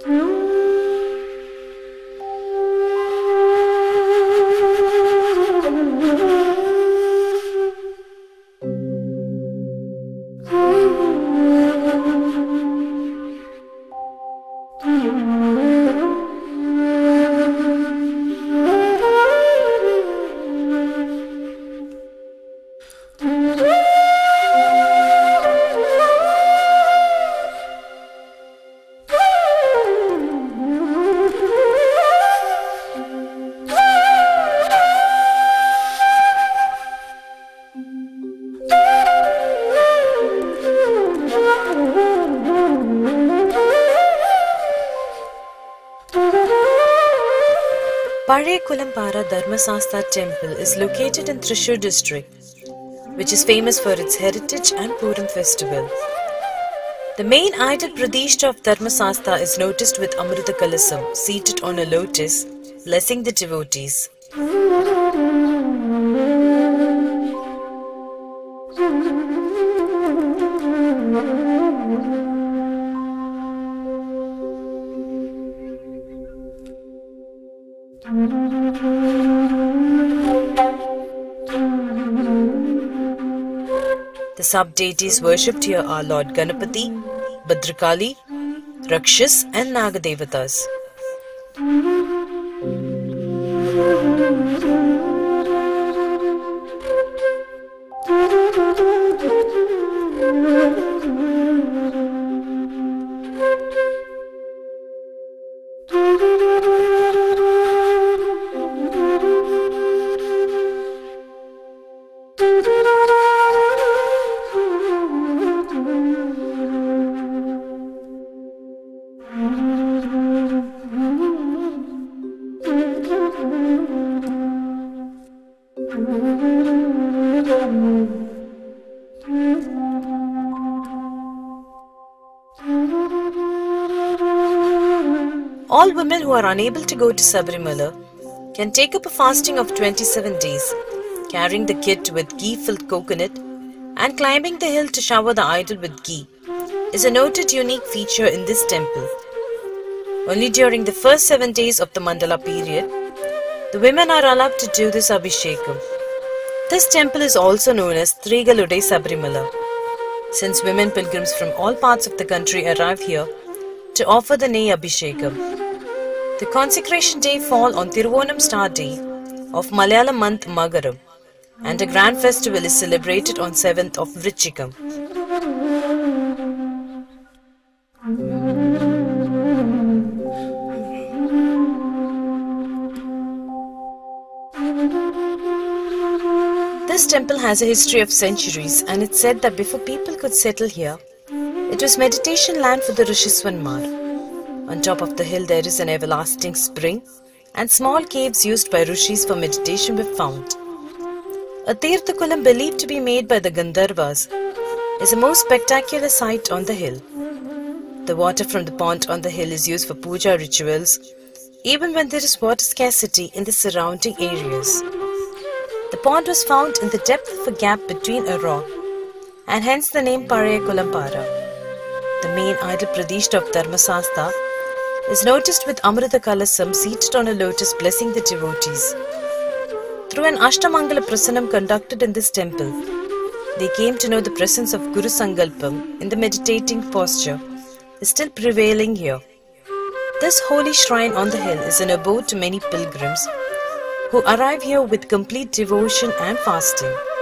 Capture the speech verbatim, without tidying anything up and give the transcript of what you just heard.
Pazhayakulampara Dharmasastha temple is located in Thrissur district, which is famous for its heritage and Puram festival. The main idol Pradishta of Dharmasastha is noticed with Amrita Kalasam seated on a lotus, blessing the devotees. The sub-deities worshipped here are Lord Ganapati, Bhadrakali, Rakshas and Nagadevatas. All women who are unable to go to Sabarimala can take up a fasting of twenty-seven days, carrying the kit with ghee-filled coconut and climbing the hill to shower the idol with ghee is a noted unique feature in this temple. Only during the first seven days of the Mandala period, the women are allowed to do this Abhishekam. This temple is also known as Threegalude Sabarimala, since women pilgrims from all parts of the country arrive here to offer the Ney Abhishekam. The consecration day falls on Thiruvonam star day of Malayalam month Magaram, and a grand festival is celebrated on seventh of Vrichikam. This temple has a history of centuries, and it's said that before people could settle here, it was meditation land for the Rishiswanmar. On top of the hill there is an everlasting spring, and small caves used by Rishis for meditation were found. A Tirthakulam believed to be made by the Gandharvas is a most spectacular sight on the hill. The water from the pond on the hill is used for puja rituals, even when there is water scarcity in the surrounding areas. The pond was found in the depth of a gap between a rock, and hence the name Pazhayakulampara. The main idol Pradishta of Dharmasastha is noticed with Amrita Kalasam seated on a lotus blessing the devotees. Through an Ashtamangala Prasanam conducted in this temple, they came to know the presence of Guru Sankalpam in the meditating posture is still prevailing here. This holy shrine on the hill is an abode to many pilgrims who arrive here with complete devotion and fasting.